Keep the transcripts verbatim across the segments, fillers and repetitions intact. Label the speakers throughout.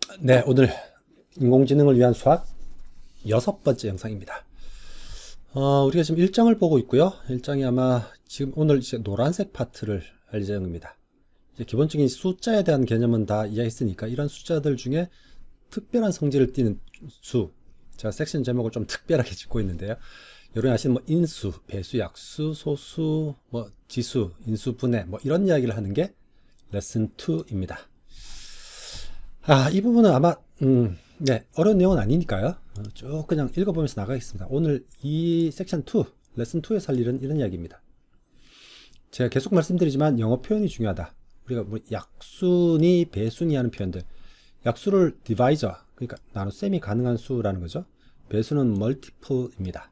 Speaker 1: 네, 오늘 인공지능을 위한 수학 여섯 번째 영상입니다. 어, 우리가 지금 일장을 보고 있고요. 일장이 아마 지금 오늘 이제 노란색 파트를 할 예정입니다. 이제 기본적인 숫자에 대한 개념은 다 이해했으니까 이런 숫자들 중에 특별한 성질을 띠는 수, 제가 섹션 제목을 좀 특별하게 짓고 있는데요. 여러분이 아시는 뭐 인수, 배수, 약수, 소수, 뭐 지수, 인수, 분해 뭐 이런 이야기를 하는 게 레슨 이입니다. 아, 이 부분은 아마 음, 네, 어려운 내용은 아니니까요. 어, 쭉 그냥 읽어보면서 나가겠습니다. 오늘 이 섹션 이, 레슨 이에서 할 일은 이런 이야기입니다. 제가 계속 말씀드리지만 영어 표현이 중요하다. 우리가 뭐 약순이, 배순이 하는 표현들, 약수를 디바이저, 그러니까 나눗셈이 가능한 수라는 거죠. 배수는 멀티플입니다.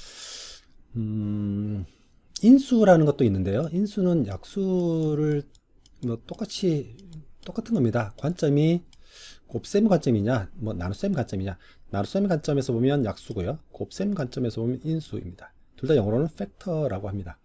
Speaker 1: 음, 인수라는 것도 있는데요. 인수는 약수를 뭐 똑같이 똑같은 겁니다. 관점이 곱셈 관점이냐, 뭐 나눗셈 관점이냐. 나눗셈 관점에서 보면 약수고요. 곱셈 관점에서 보면 인수입니다. 둘 다 영어로는 팩터라고 합니다.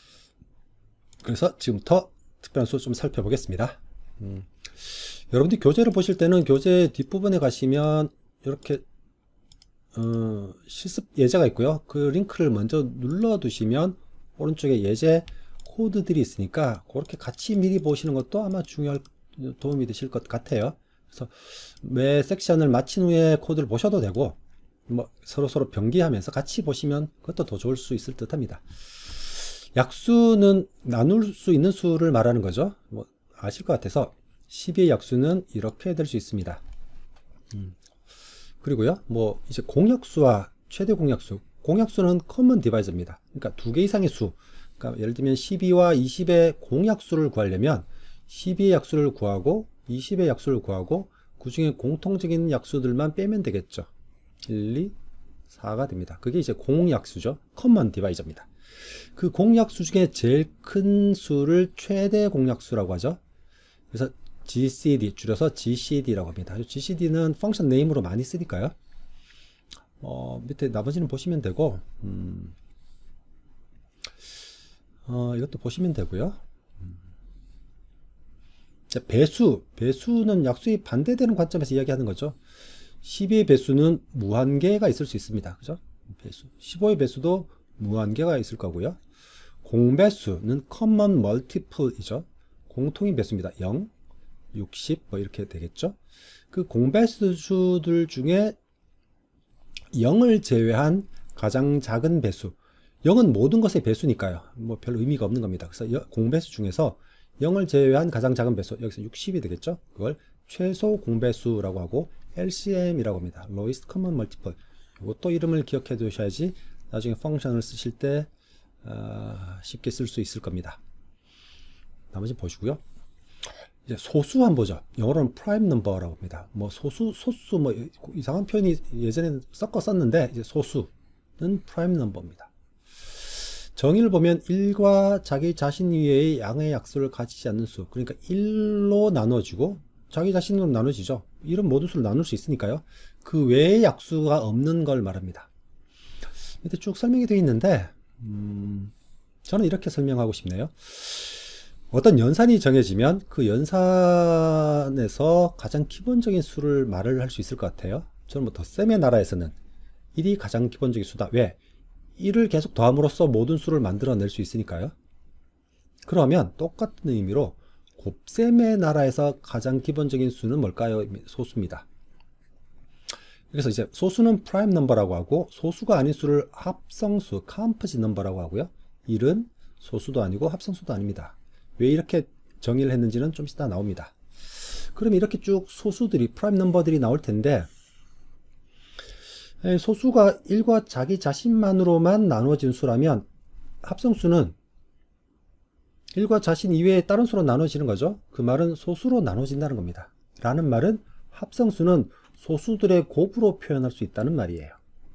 Speaker 1: 그래서 지금부터 특별한 수 좀 살펴보겠습니다. 음, 여러분들이 교재를 보실 때는 교재 뒷부분에 가시면 이렇게 어, 실습 예제가 있고요. 그 링크를 먼저 눌러 두시면 오른쪽에 예제 코드들이 있으니까 그렇게 같이 미리 보시는 것도 아마 중요할 도움이 되실 것 같아요. 그래서 매 섹션을 마친 후에 코드를 보셔도 되고 뭐 서로 서로 병기하면서 같이 보시면 그것도 더 좋을 수 있을 듯 합니다. 약수는 나눌 수 있는 수를 말하는 거죠. 뭐 아실 것 같아서 십이의 약수는 이렇게 될 수 있습니다. 음. 그리고요, 뭐 이제 공약수와 최대 공약수, 공약수는 커먼 디바이저입니다. 그러니까 두 개 이상의 수. 그러니까 예를 들면 십이와 이십의 공약수를 구하려면 십이의 약수를 구하고 이십의 약수를 구하고 그 중에 공통적인 약수들만 빼면 되겠죠. 일, 이, 사가 됩니다. 그게 이제 공약수죠. 커먼 디바이저입니다. 그 공약수 중에 제일 큰 수를 최대 공약수라고 하죠. 그래서 지씨디, 줄여서 지씨디라고 합니다. 지씨디는 펑션 네임으로 많이 쓰니까요. 어, 밑에 나머지는 보시면 되고, 음, 어, 이것도 보시면 되고요. 음. 자, 배수, 배수는 약수의 반대되는 관점에서 이야기하는 거죠. 십이의 배수는 무한개가 있을 수 있습니다. 그죠? 배수. 십오의 배수도 무한개가 있을 거고요. 공배수는 common multiple이죠. 공통인 배수입니다. 영, 육십 뭐 이렇게 되겠죠. 그 공배수들 중에 영을 제외한 가장 작은 배수, 영은 모든 것의 배수니까요. 뭐 별 의미가 없는 겁니다. 그래서 공배수 중에서 영을 제외한 가장 작은 배수, 여기서 육십이 되겠죠. 그걸 최소 공배수라고 하고 엘씨엠이라고 합니다. Lowest Common Multiple. 이것도 이름을 기억해 두셔야지 나중에 펑션을 쓰실 때 어, 쉽게 쓸 수 있을 겁니다. 나머지 보시고요. 이제 소수 한번 보죠. 영어로는 prime number라고 합니다. 뭐 소수, 소수 뭐 이상한 표현이 예전에 섞어 썼는데 이제 소수는 prime number입니다. 정의를 보면 일과 자기 자신 이외의 양의 약수를 가지지 않는 수, 그러니까 일로 나눠지고 자기 자신으로 나눠지죠. 이런 모든 수를 나눌 수 있으니까요. 그 외의 약수가 없는 걸 말합니다. 밑에 쭉 설명이 되어 있는데 음, 저는 이렇게 설명하고 싶네요. 어떤 연산이 정해지면 그 연산에서 가장 기본적인 수를 말을 할 수 있을 것 같아요. 저는 뭐 덧셈의 나라에서는 일이 가장 기본적인 수다. 왜? 일을 계속 더함으로써 모든 수를 만들어낼 수 있으니까요. 그러면 똑같은 의미로 곱셈의 나라에서 가장 기본적인 수는 뭘까요? 소수입니다. 그래서 이제 소수는 프라임 넘버라고 하고 소수가 아닌 수를 합성수, 컴포짓 넘버라고 하고요. 일은 소수도 아니고 합성수도 아닙니다. 왜 이렇게 정의를 했는지는 좀 이따 나옵니다. 그럼 이렇게 쭉 소수들이, 프라임 넘버들이 나올 텐데 소수가 일과 자기 자신만으로만 나눠진 수라면 합성수는 일과 자신 이외에 다른 수로 나눠지는 거죠. 그 말은 소수로 나눠진다는 겁니다. 라는 말은 합성수는 소수들의 곱으로 표현할 수 있다는 말이에요.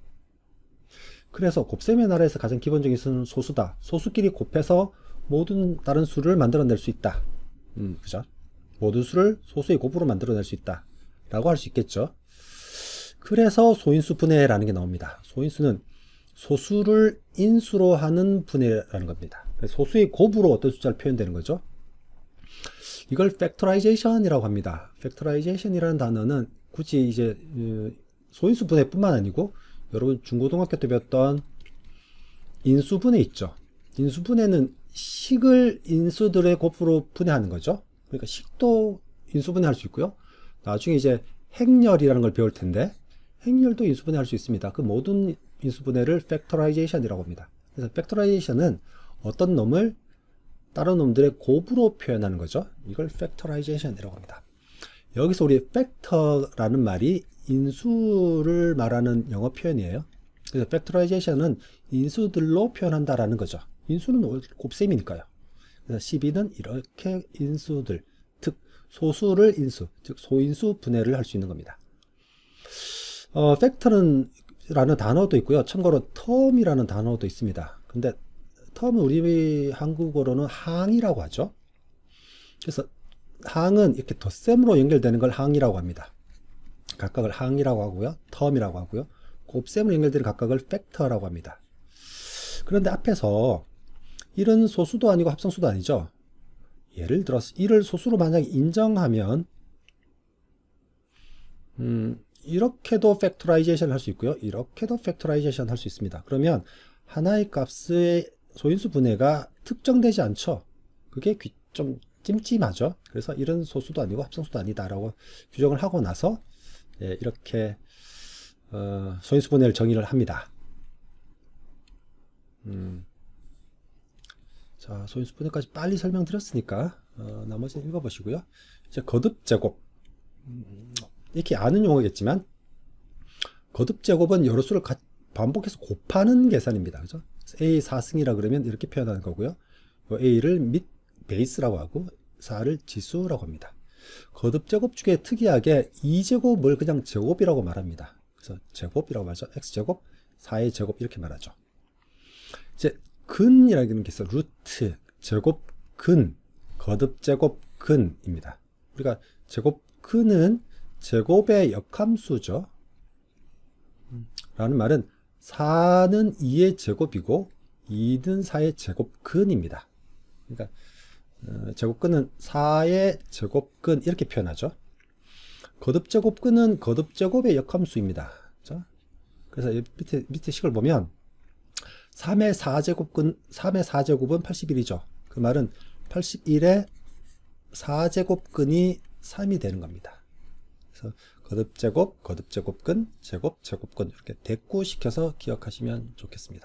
Speaker 1: 그래서 곱셈의 나라에서 가장 기본적인 수는 소수다. 소수끼리 곱해서 모든 다른 수를 만들어낼 수 있다. 음, 그죠? 모든 수를 소수의 곱으로 만들어낼 수 있다. 라고 할 수 있겠죠. 그래서 소인수 분해라는 게 나옵니다. 소인수는 소수를 인수로 하는 분해라는 겁니다. 소수의 곱으로 어떤 숫자를 표현되는 거죠. 이걸 팩토라이제이션이라고 합니다. 팩토라이제이션이라는 단어는 굳이 이제 소인수 분해뿐만 아니고 여러분 중고등학교 때 배웠던 인수분해 있죠. 인수분해는 식을 인수들의 곱으로 분해하는 거죠. 그러니까 식도 인수분해할 수 있고요. 나중에 이제 행렬이라는 걸 배울 텐데 행렬도 인수분해할 수 있습니다. 그 모든 인수분해를 팩토라이제이션이라고 합니다. 그래서 팩토라이제이션은 어떤 놈을 다른 놈들의 곱으로 표현하는 거죠. 이걸 팩토라이제이션이라고 합니다. 여기서 우리 팩터라는 말이 인수를 말하는 영어 표현이에요. 그래서 팩토라이제이션은 인수들로 표현한다라는 거죠. 인수는 곱셈이니까요. 그래서 십이는 이렇게 인수들, 즉 소수를 인수, 즉 소인수 분해를 할 수 있는 겁니다. 어, 팩터는 라는 단어도 있고요. 참고로 텀이라는 단어도 있습니다. 근데 텀은 우리 한국어로는 항이라고 하죠. 그래서 항은 이렇게 덧셈으로 연결되는 걸 항이라고 합니다. 각각을 항이라고 하고요. 텀이라고 하고요. 곱셈으로 연결되는 각각을 팩터라고 합니다. 그런데 앞에서 일은 소수도 아니고 합성수도 아니죠. 예를 들어서 일을 소수로 만약에 인정하면 음, 이렇게도 팩토라이제이션 할 수 있고요. 이렇게도 팩토라이제이션 할 수 있습니다. 그러면 하나의 값의 소인수 분해가 특정되지 않죠. 그게 좀 찜찜하죠. 그래서 일은 소수도 아니고 합성수도 아니다라고 규정을 하고 나서 예, 이렇게 어, 소인수 분해를 정의를 합니다. 음. 자, 소인수 분해까지 빨리 설명드렸으니까 어, 나머지는 읽어보시고요. 이제 거듭제곱 음, 이렇게 아는 용어겠지만 거듭제곱은 여러 수를 반복해서 곱하는 계산입니다. 그죠? A 사승이라 그러면 이렇게 표현하는 거고요. A를 및 베이스라고 하고 사를 지수라고 합니다. 거듭제곱 중에 특이하게 이 제곱을 그냥 제곱이라고 말합니다. 그래서 제곱이라고 말하죠. X제곱, 사의 제곱 이렇게 말하죠. 이제 근이라는 게 있어요. 루트, 제곱, 근, 거듭제곱, 근입니다. 우리가 제곱, 근은 제곱의 역함수죠. 라는 말은 사는 이의 제곱이고 이는 사의 제곱근입니다. 그러니까 어, 제곱근은 사의 제곱근 이렇게 표현하죠. 거듭제곱근은 거듭제곱의 역함수입니다. 그렇죠? 그래서 밑에, 밑에 식을 보면 삼의 사제곱근, 삼의 사제곱은 팔십일이죠. 그 말은 팔십일의 사제곱근이 삼이 되는 겁니다. 그래서 거듭제곱, 거듭제곱근, 제곱, 제곱근 이렇게 대꾸시켜서 기억하시면 좋겠습니다.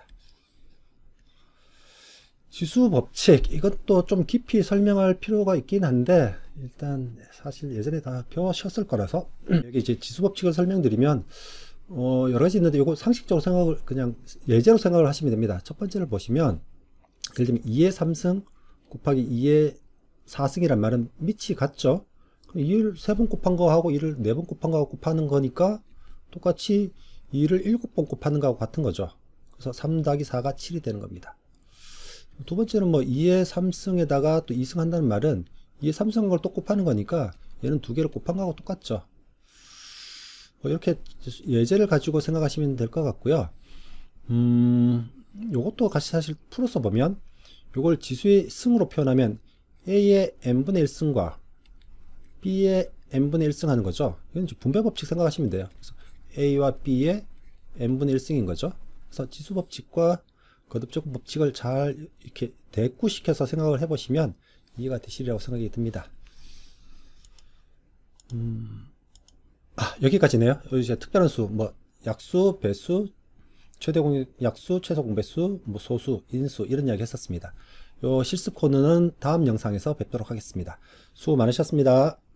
Speaker 1: 지수 법칙, 이것도 좀 깊이 설명할 필요가 있긴 한데 일단 사실 예전에 다 배우셨을 거라서 여기 이제 지수 법칙을 설명드리면 어, 여러 가지 있는데 이거 상식적으로 생각을 그냥 예제로 생각을 하시면 됩니다. 첫 번째를 보시면 예를 들면 이의 삼승 곱하기 이의 사승이란 말은 밑이 같죠. 이를 세 번 곱한 거하고 이를 네 번 곱한 거하고 곱하는 거니까 똑같이 이를 일곱 번 곱하는 거하고 같은 거죠. 그래서 삼 더하기 사가 칠이 되는 겁니다. 두 번째는 뭐 이의 삼승에다가 또 이승 한다는 말은 이의 삼승한 걸 또 곱하는 거니까 얘는 두 개를 곱한 거하고 똑같죠. 뭐 이렇게 예제를 가지고 생각하시면 될 것 같고요. 음, 요것도 같이 사실 풀어서 보면 요걸 지수의 승으로 표현하면 A의 n분의 일 승과 B의 n분의 일 승 하는 거죠. 이건 분배 법칙 생각하시면 돼요. 그래서 A와 B의 n분의 일 승인 거죠. 그래서 지수 법칙과 거듭제곱 법칙을 잘 이렇게 대꾸시켜서 생각을 해보시면 이해가 되시리라고 생각이 듭니다. 음, 아, 여기까지네요. 여기 이제 특별한 수, 뭐 약수, 배수, 최대 공약수, 최소 공배수, 뭐 소수, 인수 이런 이야기 했었습니다. 요 실습 코너는 다음 영상에서 뵙도록 하겠습니다. 수고 많으셨습니다.